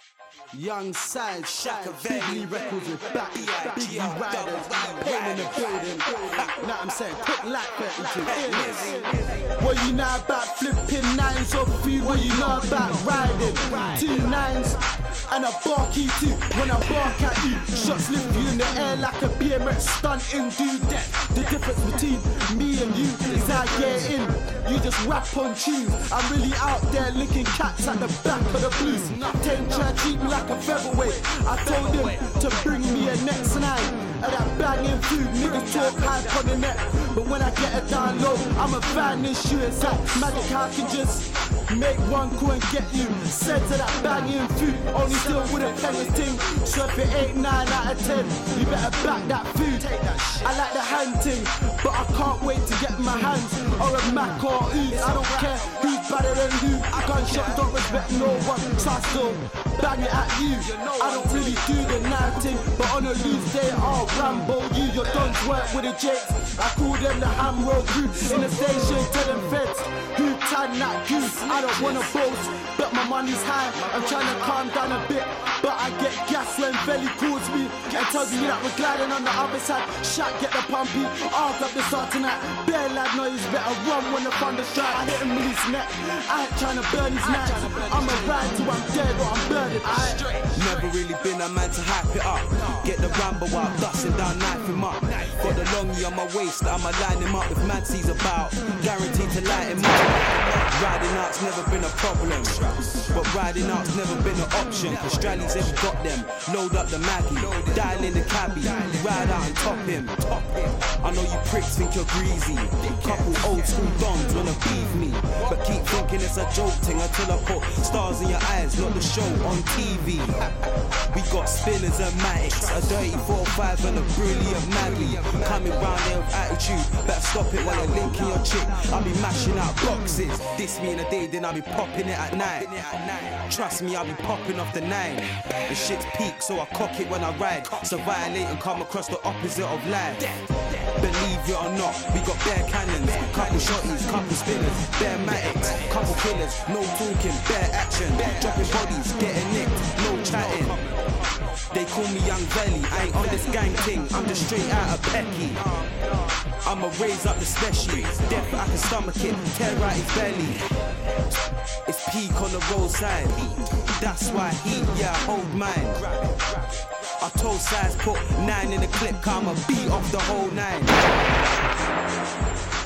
Young Side, Shaka Biggie Records with back, Biggie Riders, pain in the building. Now I'm saying, quick like 32. What you know about flipping nines or food? What you know about riding? 2 9s and a barky too. When I bark at you, shots lift you in the air like a BMX stunting dude. The difference between me and you is I get in. You just rap on tunes. I'm really out there licking cats at the back of the blues. Ten try to treat me like a featherweight. I told him to bring me a next 9 of that banging food. Niggas talk hype on the net, but when I get it down low, I'm a vanish you. It's that magic how I can just make one call and get you sent to that banging food. Only still with a penny ting. So if it ain't 9 out of 10, you better back that food. I like the hand ting, but I can't wait to get my hands on a Mac or ooze. I don't care who's better than who. Gunshots don't respect no one, so I still bang it at you. I don't really do the 9 ting, but on a loose day I'll Rambo you. Your dons work with the jakes. I call them the ham roll crew. In the station tell them feds who tan that goose. I don't wanna boast, but my money's high. I'm trying to calm down a bit, but I get gas when Belly calls me and tells me that we're gliding on the other side. Shot get the pumpy, arms up the start tonight. Bear lad know he's better run when the thunder strike. I hit him with his neck, I ain't trying to burn his neck. I'ma ride till I'm dead or I'm burning. Never really been a man to hype it up. Get the Rambo out, dusting down, knife him up. Got the longy on my waist, I'ma line him up. If man sees about, guaranteed to light him up. Riding out's never been a problem, but riding out's never been an option. Cause Strally's ever got them. Load up the Maggie, dial in the cabbie, ride out and top him. I know you pricks think you're greasy. Couple old school dons wanna beef me, but keep thinking it's a joke thing until I put stars in your eyes, not the show on TV. We got spinners and matics, a dirty 4-5 and a brilliant Maggie. Coming round there with attitude, better stop it while you're linking your chick. I'll be mashing out boxes. This me in a day, then I'll be popping it at night. Trust me, I'll be popping off the 9. The shit's peak, so I cock it when I ride. So violate and come across the opposite of life. Believe it or not, we got bare cannons, couple shotties, couple spinners, bare matics, couple killers, no talking, bare action, dropping bodies, getting nicked, no chatting. They call me Young Belly, I ain't on this gang thing, I'm just straight out of Pecky. I'ma raise up the special, death I can stomach it, tear out his belly. It's peak on the roadside, that's why heat, yeah, hold mine. I told Size put 9 in the clip, I'ma beat off the whole 9.